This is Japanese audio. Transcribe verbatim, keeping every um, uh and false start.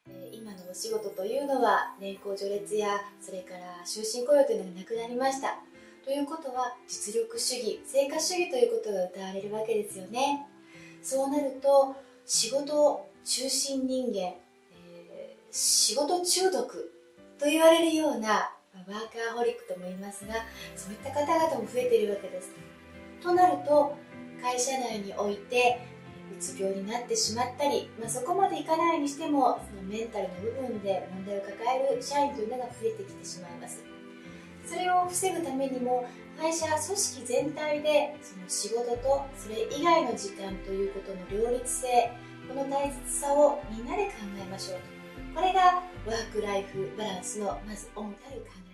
今のお仕事というのは年功序列やそれから終身雇用というのがなくなりました。ということは実力主義、成果主義ということが謳われるわけですよね。そうなると仕事中心人間、えー、仕事中毒と言われるようなワーカーホリックとも言いますが、そういった方々も増えているわけです。となると会社内においてうつ病になってしまったり、まあ、そこまでいかないにしてもそのメンタルの部分で問題を抱える社員というのが増えてきてしまいます。それを防ぐためにも会社組織全体でその仕事とそれ以外の時間ということの両立性、この大切さをみんなで考えましょう。これがワークライフバランスのまず主たる考え